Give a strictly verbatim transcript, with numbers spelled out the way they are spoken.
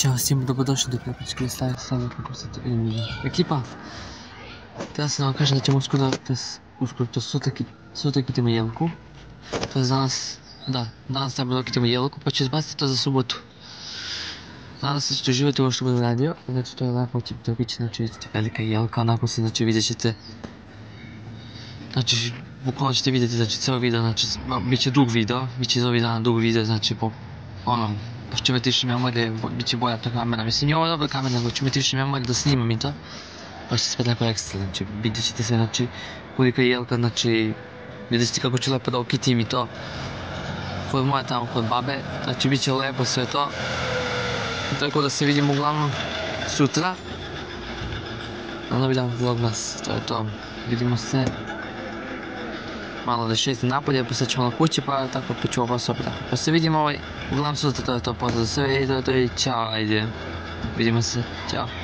Ćao, svima dobrodošli do Prepičke stave same kako se to ekipa. Htio sam vam kažem da ćemo uskoro, uskoro to sutra kitimo jelku. To je za nas, da, danas treba da kitimo jelku pa ću izbaciti to za subotu. Nadam se da ćete uživati ovo što budem radio, znači to je lepo, će to biti, znači velika jelka, onako se, znači vidjet ćete, znači bukvalno ćete vidjeti, znači ceo video, znači bit će dug video, bit će iz ovih dana dug video, znači po, ono, pošto imati više memorije, bit će bolja ta kamera, mislim nije ovo dobra kamera, nego ću imati više memorije da snimam i to, pa će se spet neko ekstra, znači vidjet ćete se, znači, kolika je jelka, znači, vidjet ćete kako ću lepo da okitim i to, kod moje tamo, kod babe, znači bit će lepo sve to, tako da se vidimo uglavnom sutra, na novi dan vlogmas, to je to, vidimo se, malo da šestim napolje, pa sad ćemo na kući, pa tako pa ću ovo opet tako. Pa se vidimo ovaj, uglavnom sutra, to je to, pozdrav za sve i to je to i čao, ajde, vidimo se, čao.